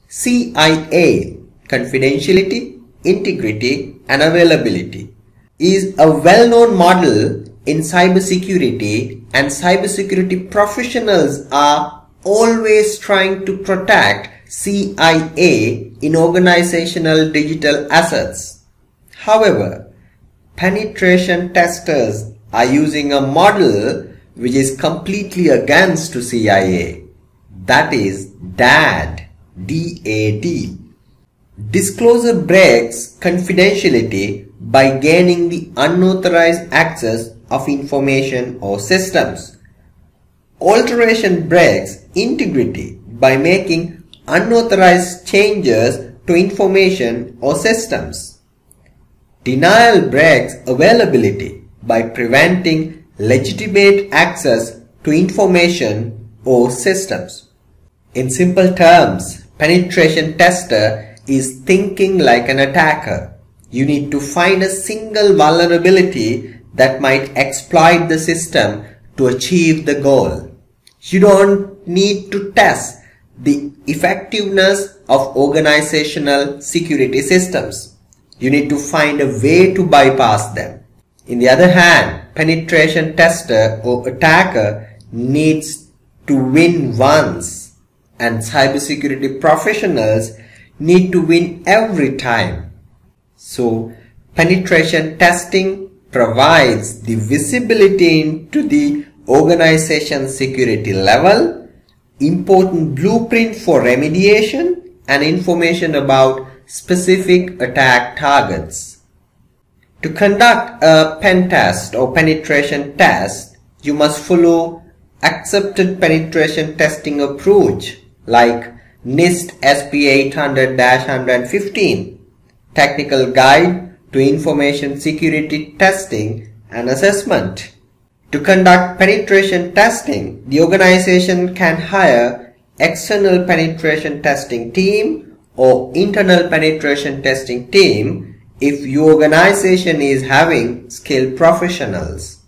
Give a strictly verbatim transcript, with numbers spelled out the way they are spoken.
C I A, confidentiality, integrity and availability, is a well-known model in cybersecurity, and cybersecurity professionals are always trying to protect C I A in organizational digital assets. However, penetration testers are using a model which is completely against to C I A. That is D A D. D A D. Disclosure breaks confidentiality by gaining the unauthorized access of information or systems. Alteration breaks integrity by making unauthorized changes to information or systems. Denial breaks availability by preventing legitimate access to information or systems. In simple terms, penetration tester is thinking like an attacker. You need to find a single vulnerability that might exploit the system to achieve the goal. You don't need to test the effectiveness of organizational security systems. You need to find a way to bypass them. On the other hand, penetration tester or attacker needs to win once, and cybersecurity professionals need to win every time. So, penetration testing provides the visibility into the organization's security level, important blueprint for remediation, and information about specific attack targets. To conduct a pen test or penetration test, you must follow accepted penetration testing approach like NIST S P eight hundred dash one fifteen, Technical Guide to Information Security Testing and Assessment. To conduct penetration testing, the organization can hire external penetration testing team or internal penetration testing team if your organization is having skilled professionals.